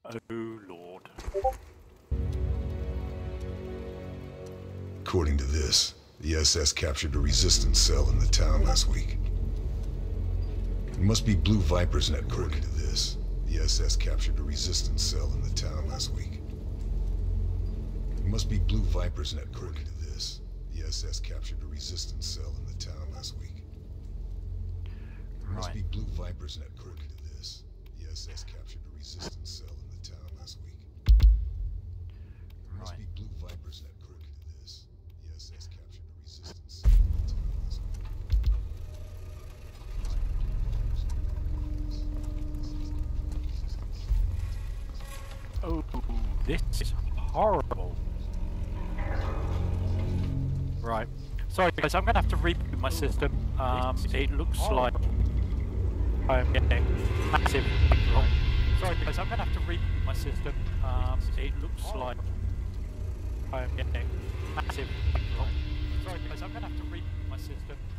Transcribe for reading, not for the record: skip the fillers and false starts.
Oh Lord. According to this, the SS captured a resistance cell in the town last week. It must be Blue Viper's network. According to this, the SS captured a resistance cell in the town last week. It must be Blue Viper's network. According to this, the SS captured a resistance cell in the town last week. It must be Blue Viper's network. According to this, the SS captured a resistance cell in the town last week. It must be Blue Viper's network. According to this, the SS captured a resistance cell in the town last week. Oh, this is horrible. Right. Sorry guys, I'm gonna have to reboot my system. It looks like I'm getting massive. Sorry guys, I'm gonna have to reboot my system. It looks like I'm getting massive. Sorry guys, I'm gonna have to reboot my system.